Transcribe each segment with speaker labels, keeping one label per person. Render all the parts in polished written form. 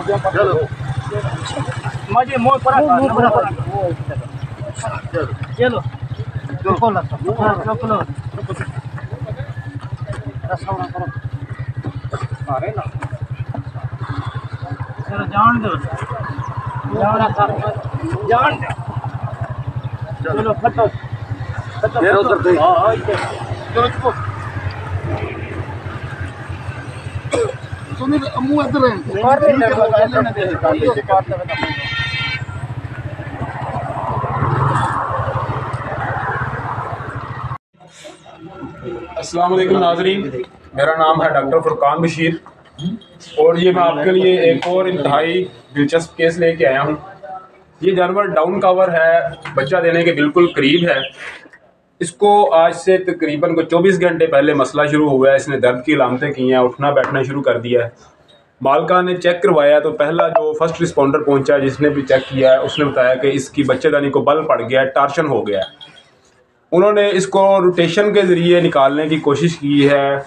Speaker 1: चलो
Speaker 2: मजे मोर पर चलो चलो जान दो चलो फटो
Speaker 1: उधर
Speaker 2: चलो
Speaker 1: सुनी मुंह इधर
Speaker 3: अस्सलाम वालेकुम नाज़रीन, मेरा नाम है डॉक्टर फुरकान बशीर और ये मैं आपके लिए एक और इंतहाई दिलचस्प केस लेके आया हूँ। ये जानवर डाउन कवर है, बच्चा देने के बिल्कुल करीब है। इसको आज से तकरीबन को 24 घंटे पहले मसला शुरू हुआ है। इसने दर्द की अलामतें की हैं, उठना बैठना शुरू कर दिया है। मालका ने चेक करवाया तो पहला जो फर्स्ट रिस्पॉन्डर पहुंचा जिसने भी चेक किया है उसने बताया कि इसकी बच्चेदानी को बल पड़ गया है, टार्शन हो गया है। उन्होंने इसको रोटेशन के ज़रिए निकालने की कोशिश की है,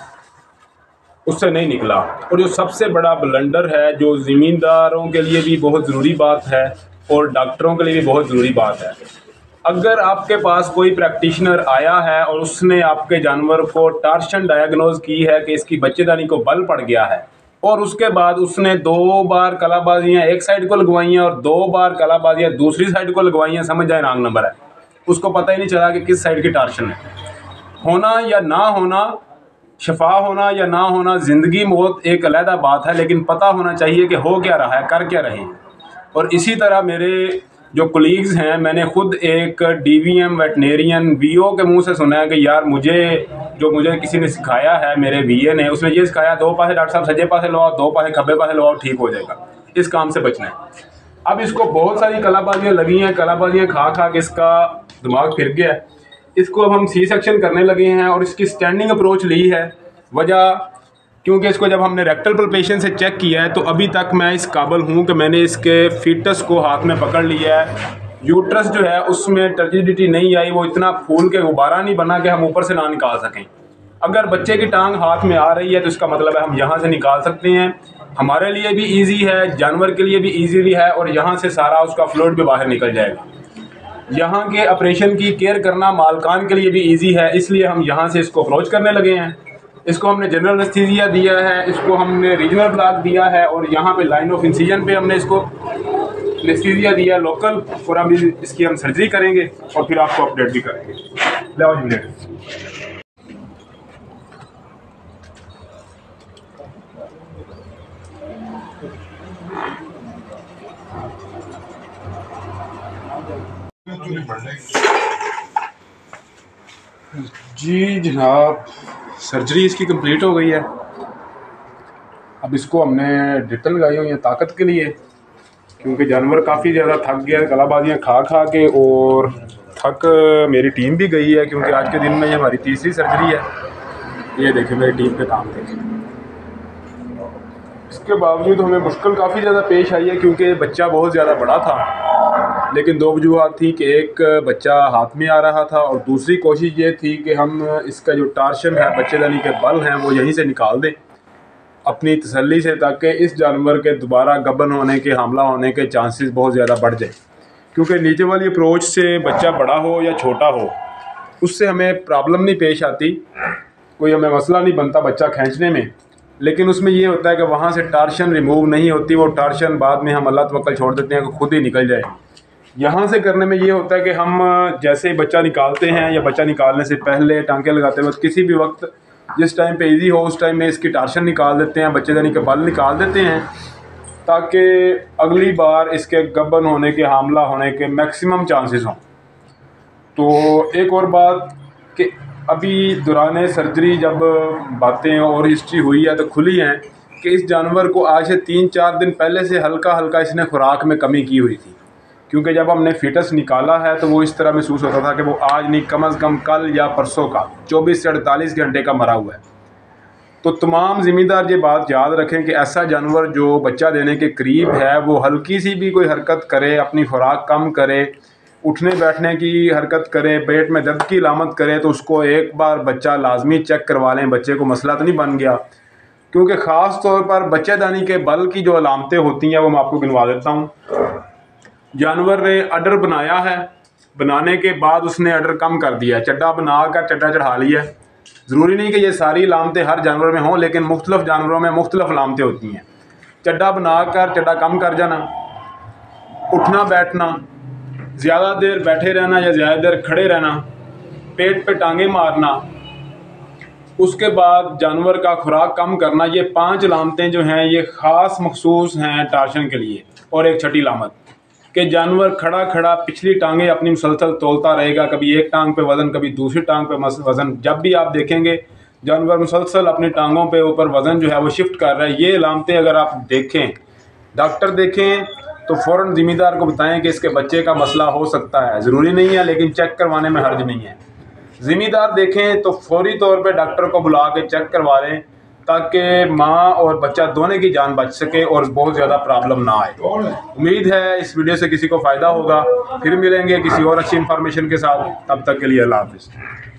Speaker 3: उससे नहीं निकला। और जो सबसे बड़ा ब्लंडर है, जो ज़मींदारों के लिए भी बहुत ज़रूरी बात है और डॉक्टरों के लिए भी बहुत ज़रूरी बात है, अगर आपके पास कोई प्रैक्टिशनर आया है और उसने आपके जानवर को टार्शन डायग्नोज की है कि इसकी बच्चेदानी को बल पड़ गया है और उसके बाद उसने 2 बार कलाबाजियाँ एक साइड को लगवाई हैं और 2 बार कलाबाजियाँ दूसरी साइड को लगवाई हैं, समझ जाए रॉन्ग नंबर है। उसको पता ही नहीं चला कि किस साइड की टार्शन है। होना या ना होना, शफा होना या ना होना, ज़िंदगी मौत एक अलहदा बात है, लेकिन पता होना चाहिए कि हो क्या रहा है, कर क्या रहे हैं। और इसी तरह मेरे जो कोलीग्स हैं, मैंने खुद एक DVM वेटनेरियन VO के मुंह से सुना है कि यार मुझे किसी ने सिखाया है, मेरे VA ने, उसने ये सिखाया 2 पासे डॉक्टर साहब सज्जे पासे लगाओ, 2 पासे खब्बे पासे लगाओ, ठीक हो जाएगा। इस काम से बचना है। अब इसको बहुत सारी कलाबाजियाँ लगी हैं, कलाबाजियाँ खा खा के इसका दिमाग फिर गया है। इसको अब हम C-सेक्शन करने लगे हैं और इसकी स्टैंडिंग अप्रोच ली है। वजह क्योंकि इसको जब हमने रेक्टल पल्पेशन से चेक किया है तो अभी तक मैं इस काबिल हूँ कि मैंने इसके फीटस को हाथ में पकड़ लिया है। यूट्रस जो है उसमें टर्जिडिटी नहीं आई, वो इतना फूल के गुब्बारा नहीं बना कि हम ऊपर से ना निकाल सकें। अगर बच्चे की टांग हाथ में आ रही है तो इसका मतलब है हम यहाँ से निकाल सकते हैं। हमारे लिए भी ईजी है, जानवर के लिए भी ईजी है और यहाँ से सारा उसका फ्लूइड भी बाहर निकल जाएगा। यहाँ के ऑपरेशन की केयर करना मालकान के लिए भी इजी है, इसलिए हम यहाँ से इसको अप्रोच करने लगे हैं। इसको हमने जनरल एनेस्थीसिया दिया है, इसको हमने रीजनल ब्लॉक दिया है और यहाँ पे लाइन ऑफ इंसिजन पे हमने इसको एनेस्थीसिया दिया लोकल, और अभी इसकी हम सर्जरी करेंगे और फिर आपको अपडेट भी करेंगे। जी जनाब, सर्जरी इसकी कंप्लीट हो गई है। अब इसको हमने ड्रिप लगाई हुई है ताकत के लिए, क्योंकि जानवर काफ़ी ज़्यादा थक गया है कलाबाजियाँ खा खा के, और थक मेरी टीम भी गई है क्योंकि आज के दिन में ये हमारी तीसरी सर्जरी है। ये देखें मेरी टीम पे काम देखें। इसके बावजूद हमें मुश्किल काफ़ी ज़्यादा पेश आई है क्योंकि बच्चा बहुत ज़्यादा बड़ा था, लेकिन 2 वजूहात थी कि एक बच्चा हाथ में आ रहा था और दूसरी कोशिश ये थी कि हम इसका जो टार्शन है, बच्चेदानी के बल हैं, वो यहीं से निकाल दें अपनी तसल्ली से, ताकि इस जानवर के दोबारा गबन होने के, हमला होने के चांसेस बहुत ज़्यादा बढ़ जाए। क्योंकि नीचे वाली अप्रोच से बच्चा बड़ा हो या छोटा हो, उससे हमें प्रॉब्लम नहीं पेश आती, कोई हमें मसला नहीं बनता बच्चा खींचने में, लेकिन उसमें ये होता है कि वहाँ से टार्शन रिमूव नहीं होती। वो टार्शन बाद में हम अल्लाह तवक्कल छोड़ देते हैं कि खुद ही निकल जाए। यहाँ से करने में ये होता है कि हम जैसे ही बच्चा निकालते हैं या बच्चा निकालने से पहले टांके लगाते वक्त किसी भी वक्त जिस टाइम पे इजी हो उस टाइम में इसकी टार्शन निकाल देते हैं, बच्चेदानी के बल निकाल देते हैं, ताकि अगली बार इसके गबन होने के, हमला होने के मैक्सिमम चांसेस हों। तो एक और बात कि अभी दौरान सर्जरी जब बातें और हिस्ट्री हुई है तो खुली हैं कि इस जानवर को आज से 3-4 दिन पहले से हल्का हल्का इसने खुराक में कमी की हुई थी, क्योंकि जब हमने फीटस निकाला है तो वो इस तरह महसूस होता था कि वो आज नहीं, कम से कम कल या परसों का 24 से 48 घंटे का मरा हुआ है। तो तमाम ज़िम्मेदार ये बात याद रखें कि ऐसा जानवर जो बच्चा देने के करीब है, वो हल्की सी भी कोई हरकत करे, अपनी खुराक कम करे, उठने बैठने की हरकत करे, पेट में दर्द की अलामत करे, तो उसको एक बार बच्चा लाजमी चेक करवा लें। बच्चे को मसला तो नहीं बन गया, क्योंकि ख़ास तौर पर बच्चेदानी के बल की जो अलामतें होती हैं वो मैं आपको गिनवा देता हूँ। जानवर ने अडर बनाया है, बनाने के बाद उसने अडर कम कर दिया, चड्डा बनाकर चड्डा चढ़ा लिया। ज़रूरी नहीं कि ये सारी अलामतें हर जानवर में हों, लेकिन मुख्तलिफ़ जानवरों में मुख्तलिफ़ अलामतें होती हैं। चड्डा बनाकर चड्डा कम कर जाना, उठना बैठना, ज़्यादा देर बैठे रहना या ज़्यादा देर खड़े रहना, पेट पे टांगे मारना, उसके बाद जानवर का खुराक कम करना, ये 5 अलामतें जो हैं ये ख़ास मखसूस हैं टार्शन के लिए। और एक छठी अलामत कि जानवर खड़ा खड़ा पिछली टांगें अपनी मुसलसल तोलता रहेगा, कभी एक टांग पे वज़न कभी दूसरी टांग पे वज़न। जब भी आप देखेंगे जानवर मुसलसल अपनी टांगों पे ऊपर वज़न जो है वो शिफ्ट कर रहा है। ये अलामतें अगर आप देखें, डॉक्टर देखें तो फ़ौरन ज़िम्मेदार को बताएं कि इसके बच्चे का मसला हो सकता है। ज़रूरी नहीं है, लेकिन चेक करवाने में हर्ज नहीं है। ज़िम्मेदार देखें तो फौरी तौर पे डॉक्टर को बुला के चेक करवा लें, ताकि माँ और बच्चा दोनों की जान बच सके और बहुत ज़्यादा प्रॉब्लम ना आए। उम्मीद है इस वीडियो से किसी को फ़ायदा होगा। फिर मिलेंगे किसी और अच्छी इन्फॉर्मेशन के साथ, तब तक के लिए अल्लाह हाफ़िज़।